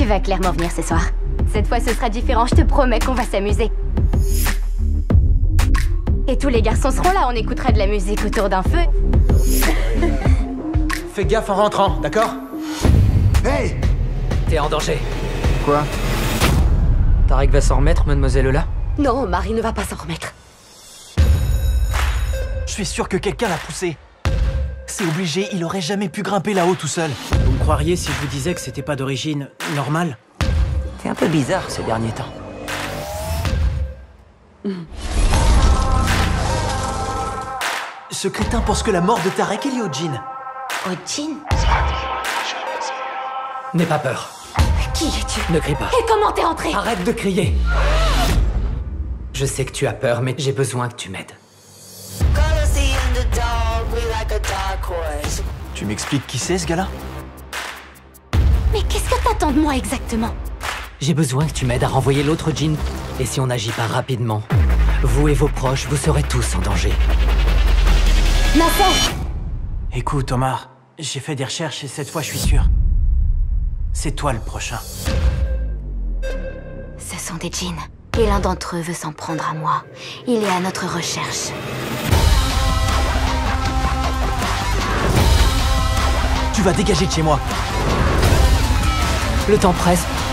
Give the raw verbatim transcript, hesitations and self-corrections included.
va clairement venir ce soir. Cette fois, ce sera différent, je te promets qu'on va s'amuser. Et tous les garçons seront là, on écoutera de la musique autour d'un feu. Fais gaffe en rentrant, d'accord? Hey! T'es en danger. Quoi? Tarek va s'en remettre, mademoiselle Lola? Non, Marie ne va pas s'en remettre. Je suis sûr que quelqu'un l'a poussé. C'est obligé, il aurait jamais pu grimper là-haut tout seul. Vous me croiriez si je vous disais que c'était pas d'origine normale? T'es un peu bizarre ces derniers temps. Ce crétin pense que la mort de Tarek est liée au djinn. Au djinn? N'aie pas peur. Qui es-tu? Ne crie pas. Et comment t'es entré? Arrête de crier. Je sais que tu as peur, mais j'ai besoin que tu m'aides. Tu m'expliques qui c'est ce gars-là? Mais qu'est-ce que t'attends de moi exactement? J'ai besoin que tu m'aides à renvoyer l'autre djinn. Et si on n'agit pas rapidement, vous et vos proches, vous serez tous en danger. Nasser! Écoute, Omar, j'ai fait des recherches et cette fois je suis sûr. C'est toi le prochain. Ce sont des djinns. Et l'un d'entre eux veut s'en prendre à moi. Il est à notre recherche. Tu vas dégager de chez moi. Le temps presse.